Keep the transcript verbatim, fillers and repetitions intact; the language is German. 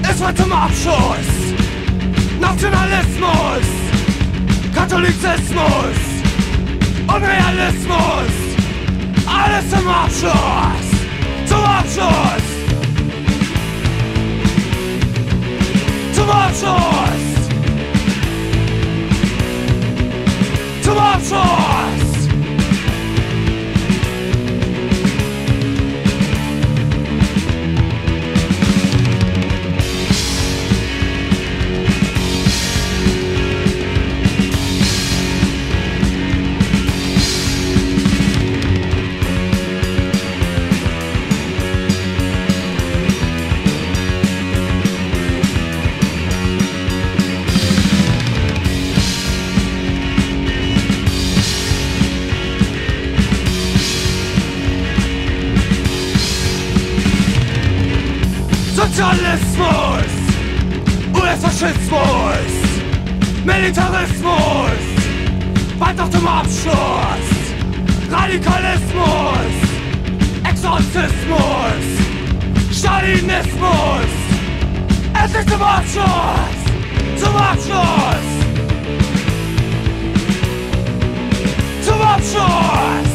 Es wird zum Abschuss Nationalismus, Katholizismus, Unrealismus, alles zum Abschuss, zum Abschuss, zum Abschuss, zum Abschuss. Sozialismus, U S-Faschismus, Militarismus, weiter zum Abschluss, Radikalismus, Exorzismus, Stalinismus, endlich zum Abschluss, zum Abschluss, zum Abschluss.